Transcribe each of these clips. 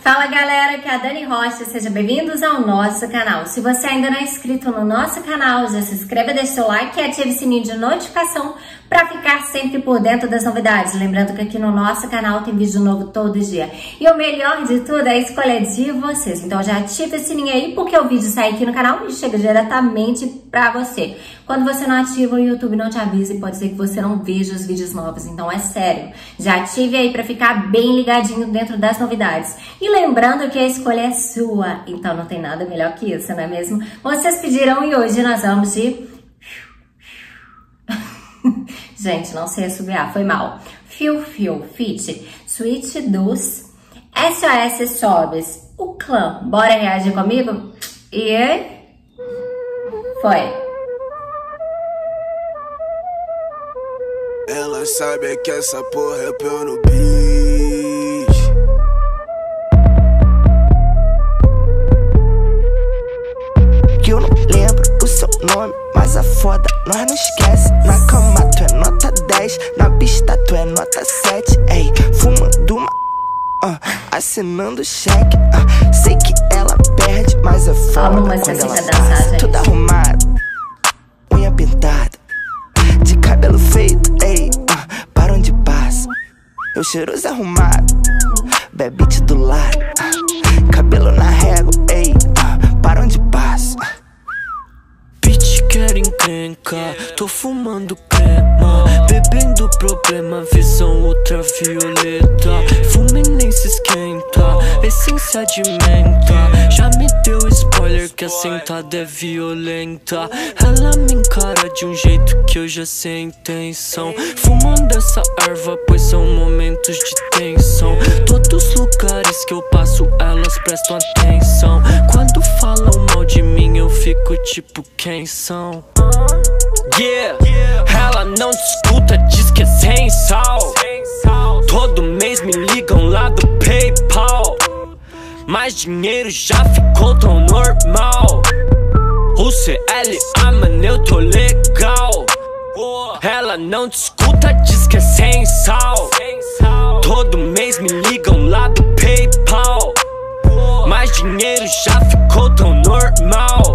Fala galera, aqui é a Dani Rocha, sejam bem-vindos ao nosso canal. Se você ainda não é inscrito no nosso canal, já se inscreva, deixe seu like e ative o sininho de notificação para ficar sempre por dentro das novidades. Lembrando que aqui no nosso canal tem vídeo novo todo dia. E o melhor de tudo é a escolha de vocês. Então já ativa esse sininho aí, porque o vídeo sai aqui no canal e chega diretamente para você. Quando você não ativa, o YouTube não te avisa e pode ser que você não veja os vídeos novos. Então é sério, já ative aí para ficar bem ligadinho dentro das novidades. E lembrando que a escolha é sua, então não tem nada melhor que isso, não é mesmo? Vocês pediram e hoje nós vamos de... Gente, não sei assobiar, foi mal. Fio Fit, Suíte dos SOS Sobs, o clã. Bora reagir comigo? E... foi. Ela sabe que essa porra é pão no beat. Que eu não lembro o seu nome, mas a foda nós não esquece. Na cama tu é nota 10, na pista tu é nota 7. Ei, fumando uma assinando cheque. Sei que ela perde, mas é foda quando ela passa. Tudo arrumado, unha pintada, de cabelo feito, ei, para onde passa. Eu cheiroso arrumado, bebite do lado, cabelo na régua, ei, para onde passa. Bitch quer encrenca, tô fumando crema, bebendo problema, visão ultravioleta. Fume nem se esquenta, essência de menta. Já me deu spoiler que a sentada é violenta. Ela me encara de um jeito que eu já sei a intenção. Fumando essa erva, pois são momentos de tensão. Todos os lugares que eu passo, elas prestam atenção. Quando falam mal de mim, eu fico tipo, quem são? Yeah, ela não te escuta, diz que é sem sal. Todo mês me ligam lá do PayPal, mas dinheiro já ficou tão normal. O CLA, mano, eu tô legal. Ela não te escuta, diz que é sem sal. Todo mês me ligam lá do PayPal, mas dinheiro já ficou tão normal.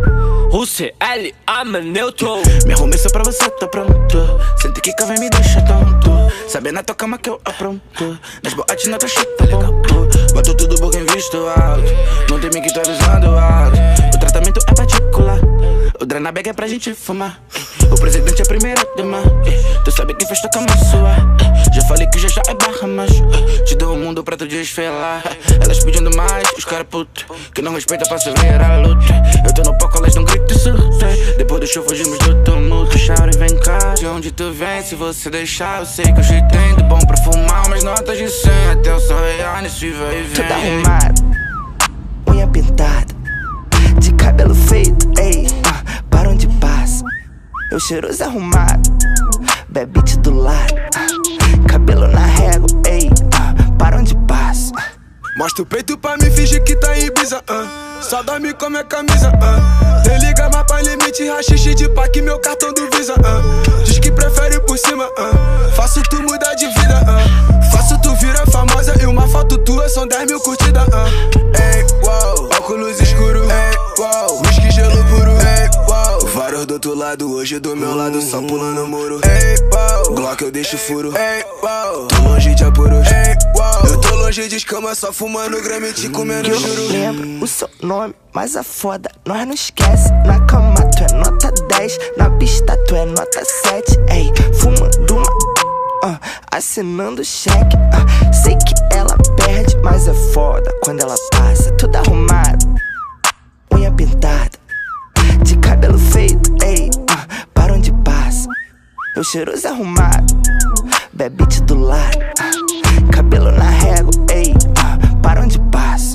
O CLA, mano, eu tô. Me arrumei só pra você, tô pronto. Sente que vem me deixa tonto. Sabe na tua cama que eu apronto. Nas boates na tua chita, ponto. Boto tudo boca em visto alto. Não tem mim que tô avisando alto. O tratamento é particular. O drena bag é pra gente fumar. O presidente é primeiro dama. Tu sabe que fez tua cama sua. Já falei que já é barra, mas te dou o mundo pra tu desfilar. Elas pedindo mais, os caras puto que não respeita pra se ver a luta. Eu tô no palco, elas não gritam e surtam. Depois do show fugimos do tumulto. Chauri, vem cá, de onde tu vem? Se você deixar, eu sei que eu te tenho bom pra fumar, mas notas de 100 até o sol real nesse vai e vem. Tudo arrumado, unha pintada, de cabelo feito, ei, para onde passa. Eu cheiroso arrumado, bebite do lado, cabelo na régua, ei, para onde passa. Mostra o peito pra mim, finge que tá em Ibiza, só dorme com minha camisa, Tem liga mais pra limite, rachixe de pack, meu cartão do Visa, Diz que prefere por cima, faço tu mudar de vida, Faço tu virar famosa e uma foto tua são 10 mil curtidas, Ei, uau, óculos escuro, ei, uau, whisky gelo puro, ei, uau. Vários do outro lado, hoje do meu lado, só pulando o muro, ei, uau. Glock eu deixo furo, ei, uau. Tô longe de apuros, ei, uau. Eu tô longe de escama, só fumando gramete, comendo eu juro. não lembro o seu nome, mas a foda nós não esquece. Na cama tu é nota 10, na pista tu é nota 7. Ei, fumando uma assinando cheque. Sei que ela perde, mas é foda quando ela passa. Tudo arrumado, unha pintada, de cabelo feito, ei, para onde passa. Eu cheiroso arrumado, bebite do lado, cabelo na régua, ei, para onde passa.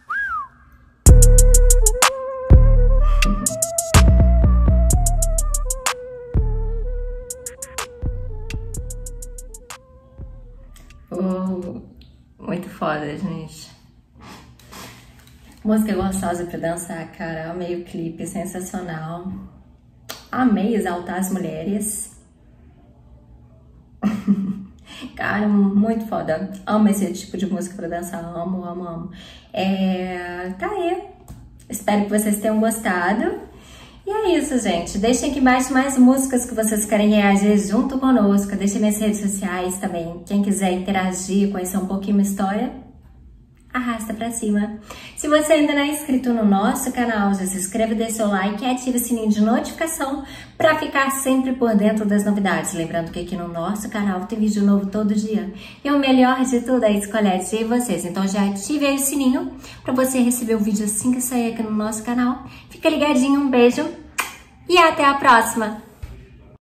Muito foda, gente. Música gostosa pra dançar, cara. Amei o clipe, sensacional. Amei exaltar as mulheres. Cara, muito foda. Amo esse tipo de música pra dançar. Amo, amo, amo. Tá aí. Espero que vocês tenham gostado. E é isso, gente. Deixem aqui embaixo mais músicas que vocês querem reagir junto conosco. Deixem minhas redes sociais também. Quem quiser interagir, conhecer um pouquinho minha história, arrasta pra cima. Se você ainda não é inscrito no nosso canal, já se inscreve, deixa seu like e ative o sininho de notificação para ficar sempre por dentro das novidades. Lembrando que aqui no nosso canal tem vídeo novo todo dia. E o melhor de tudo é escolher de vocês. Então já ative aí o sininho para você receber o vídeo assim que sair aqui no nosso canal. Fica ligadinho, um beijo e até a próxima!